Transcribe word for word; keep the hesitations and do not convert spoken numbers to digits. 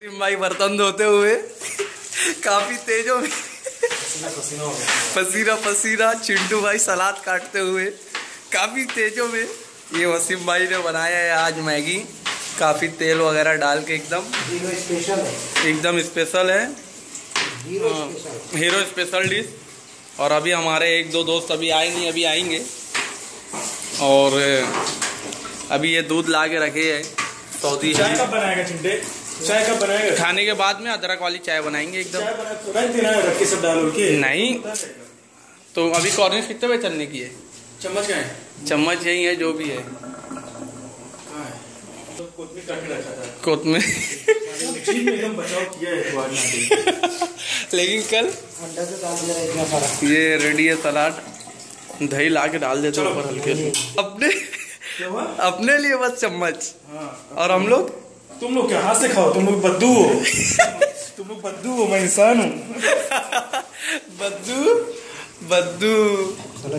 भाई बर्तन धोते हुए काफी तेजों में पसीना पसीना। चिंटू भाई सलाद काटते हुए काफी तेजों में। ये वसीम भाई ने बनाया है आज मैगी, काफी तेल वगैरह डाल के एकदम स्पेशल है, एकदम स्पेशल है, hero special, hero special dish. और अभी हमारे एक दो दोस्त अभी आए नहीं, अभी आएंगे। और अभी ये दूध ला के रखे है सऊदी। चाय कब बनाएगा चिंटे? चाय कब बनाएगा? खाने के बाद में अदरक वाली चाय बनाएंगे एकदम। रख देना है, रख के सब डाल के। नहीं तो अभी कॉर्निश कितने बजे चलने की है? चम्मच कहाँ है? चम्मच यही है जो भी है। कोत में एकदम बचाव किया है। लेकिन कल अंडा से डाल दिया इतना सारा। ये रेडी है सलाद, दही ला के डाल देते ऊपर हल्के से अपने अपने लिए बस चम्मच। और हम लोग, तुम लोग क्या हाथ से खाओ? तुम लोग बद्दू हो। तुम लोग बद्दू हो, मैं इंसान हूँ। बद्दू बद्दू